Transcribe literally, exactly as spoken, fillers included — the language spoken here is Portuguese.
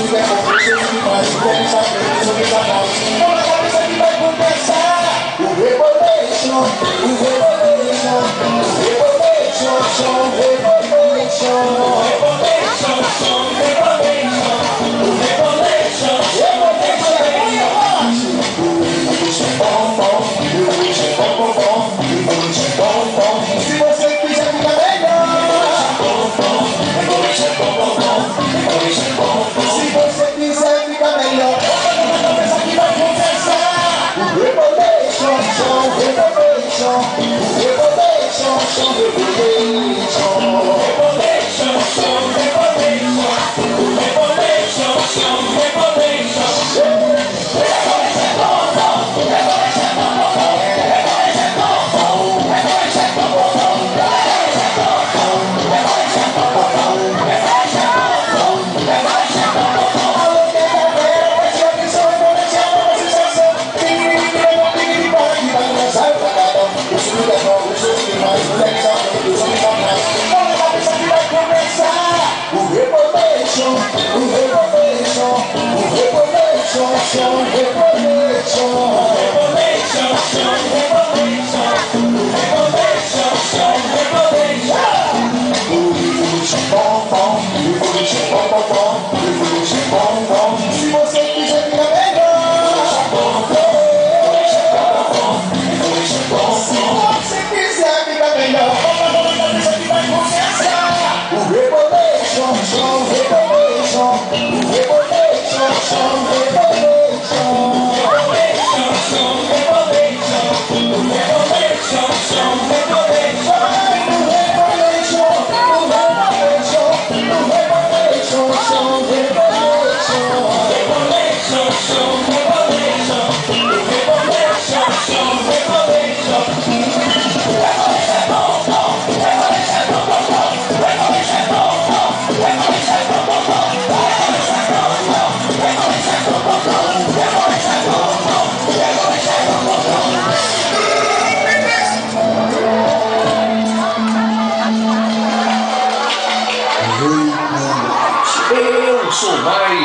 tiver confuso demais, não quero saber sobre canal. Não na cabeça que vai começar o Revolution, o Revolution, o Revolution, som Revolution, o Revolution, som Revolution, o Revolution, Revolution, Revolution, bom, bom, Revolution, bom, bom, bom, Revolution, bom, bom. Se você quiser ficar melhor, bom, bom, Revolution, bom, bom, bom, Revolution, bom, bom. Se você quiser ficar melhor, na cabeça que vai começar o Revolution, som Revolution, o Revolution, som Revolution, Revolution, som Revolution, o Revolution, som Revolution. Som Revolution, Revolution, som Revolution, Revolution, som Revolution. O Revolution bom, bom, Revolution bom, bom, bom, Revolution bom, bom. Se você quiser ficar melhor, bom, bom, Revolution bom, bom, Revolution bom, bom. Se você quiser ficar melhor, vamos na cabeça que vai começar o Revolution, som Revolution, o Revolution, som Revolution. Eu sou mais